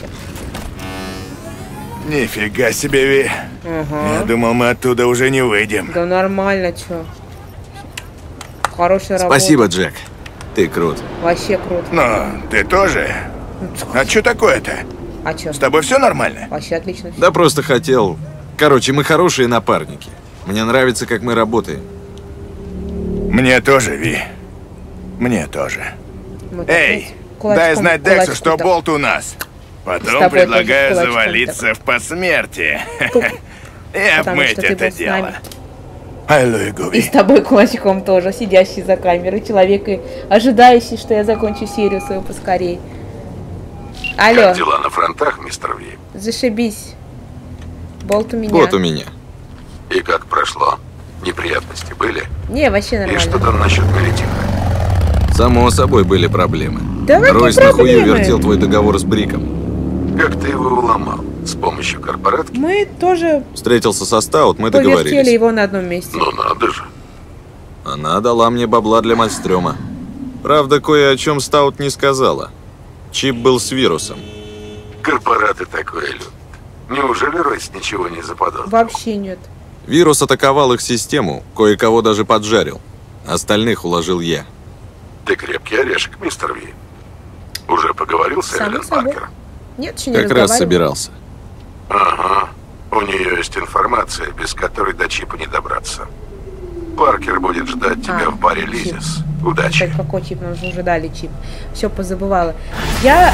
Нифига себе, Ви. Ага. Я думал, мы оттуда уже не выйдем. Да нормально, чё. Хорошая работа. Спасибо, Джек. Ты крут. Вообще круто. Но ты тоже. А что такое-то? А чё? С тобой все нормально? Вообще отлично. Да просто хотел. Короче, мы хорошие напарники. Мне нравится, как мы работаем. Мне тоже, Ви. Мне тоже. Эй, дай знать Дексу, что болт у нас. Потом предлагаю завалиться в посмертие. И обмыть это дело. И с тобой кулачком тоже, сидящий за камерой, человек и ожидающий, что я закончу серию свою поскорей. Алло. Как дела на фронтах, мистер Ви? Зашибись. Болт у меня. Вот у меня. И как прошло? Неприятности были? Не, вообще нормально. И что там насчет Мелитеха? Само собой были проблемы. Да Ройс на хую вертел твой договор с Бриком. Как ты его уломал? С помощью корпоратки? Мы тоже... Встретился со Стаут, мы договорились. Повертели его на одном месте. Ну надо же. Она дала мне бабла для Мальстрёма. Правда, кое о чем Стаут не сказала. Чип был с вирусом. Корпораты такое любят. Неужели Ройс ничего не заподозрил? Вообще нет. Вирус атаковал их систему, кое-кого даже поджарил. Остальных уложил я. Ты крепкий орешек, мистер Ви. Уже поговорил с Эвелин Паркер? Нет, еще не как раз собирался. Ага. У нее есть информация, без которой до чипа не добраться. Паркер будет ждать тебя в баре Лизис. Удачи. Кстати, какой чип? Нам уже дали чип. Все позабывала. Я...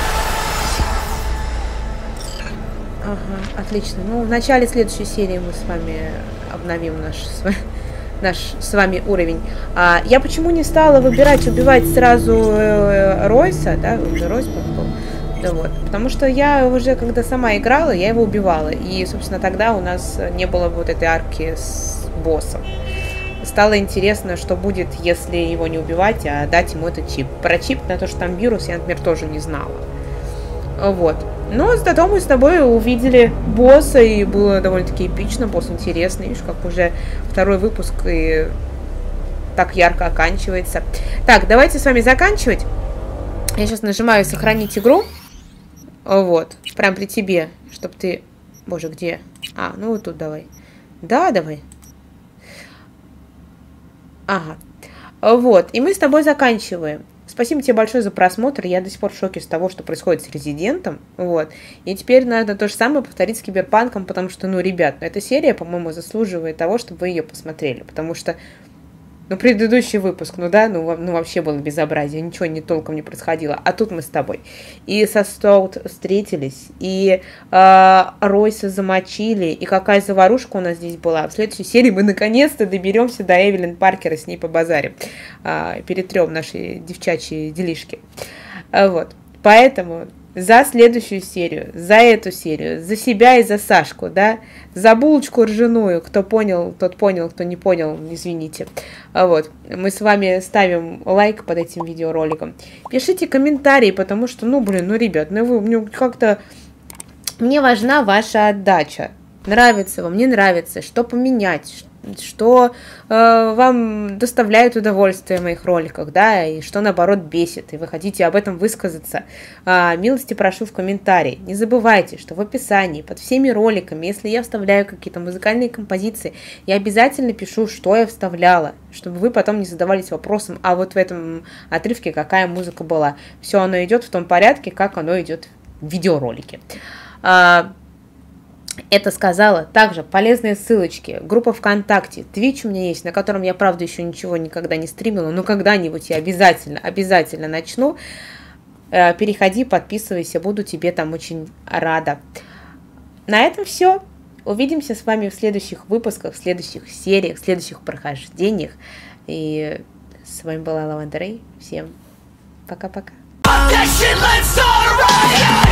Ага, отлично. Ну, в начале следующей серии мы с вами обновим наш с вами уровень. Я почему не стала убивать сразу Ройса, да, уже Ройс был. Да, вот. Потому что я уже, когда сама играла, я его убивала. И, собственно, тогда у нас не было вот этой арки с боссом. Стало интересно, что будет, если его не убивать, а дать ему этот чип. Про чип на то, что там вирус, я, например, тоже не знала. Вот. Но зато мы с тобой увидели босса, и было довольно-таки эпично, босс интересный. Видишь, как уже второй выпуск и так ярко оканчивается. Так, давайте с вами заканчивать. Я сейчас нажимаю «Сохранить игру». Вот. Прям при тебе, чтобы ты... Боже, где? Ну вот тут давай. Да, давай. Ага. Вот. И мы с тобой заканчиваем. Спасибо тебе большое за просмотр. Я до сих пор в шоке с того, что происходит с Резидентом. Вот. И теперь надо то же самое повторить с Киберпанком, потому что, ну, ребят, эта серия, по-моему, заслуживает того, чтобы вы ее посмотрели. Потому что, ну, предыдущий выпуск, ну да, ну вообще было безобразие, ничего не толком не происходило. А тут мы с тобой. И со Стоут встретились, и Ройса замочили, и какая заварушка у нас здесь была. В следующей серии мы наконец-то доберемся до Эвелин Паркера, с ней побазарим. Перетрем наши девчачьи делишки. Вот. Поэтому за следующую серию, за эту серию, за себя и за Сашку, да, за булочку ржаную, кто понял, тот понял, кто не понял, извините. Вот, мы с вами ставим лайк под этим видеороликом. Пишите комментарии, потому что, ну, блин, ну, ребят, ну, вы как-то... Мне важна ваша отдача. Нравится вам, не нравится, что поменять, что вам доставляет удовольствие в моих роликах, да, и что, наоборот, бесит, и вы хотите об этом высказаться, милости прошу в комментарии. Не забывайте, что в описании под всеми роликами, если я вставляю какие-то музыкальные композиции, я обязательно пишу, что я вставляла, чтобы вы потом не задавались вопросом, а вот в этом отрывке какая музыка была. Все оно идет в том порядке, как оно идет в видеоролике. Это сказала. Также полезные ссылочки. Группа ВКонтакте, Twitch у меня есть, на котором я, правда, еще ничего никогда не стримила, но когда-нибудь я обязательно начну. Переходи, подписывайся, буду тебе там очень рада. На этом все. Увидимся с вами в следующих выпусках, в следующих сериях, в следующих прохождениях. И с вами была Лаванда Рэй. Всем пока-пока.